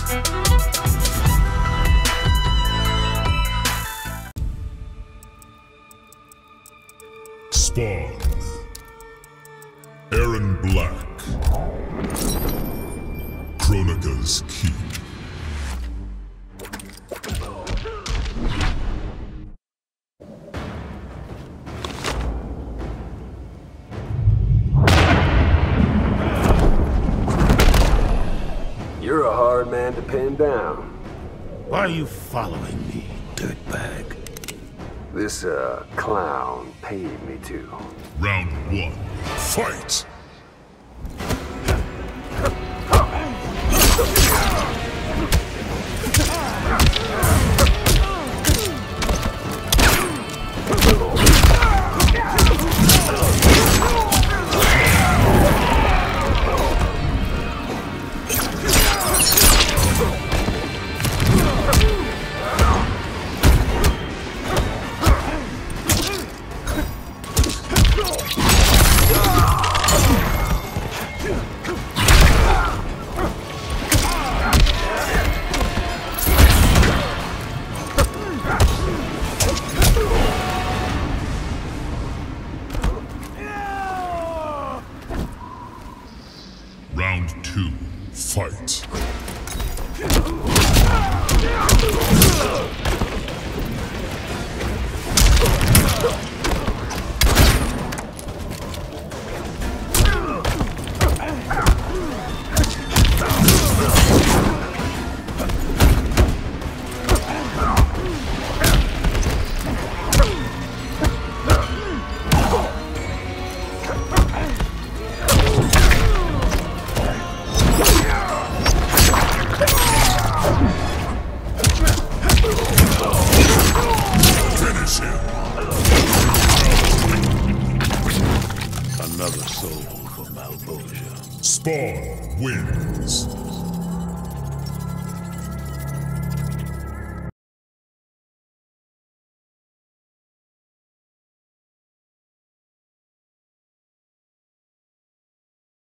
Spawn. Erron Black. Kronika's Keep. You're a hard man to pin down. Why are you following me, dirtbag? This, clown paid me to. Round 1. Fight! Round 2. Fight. Another soul for Malbosia. Spawn wins.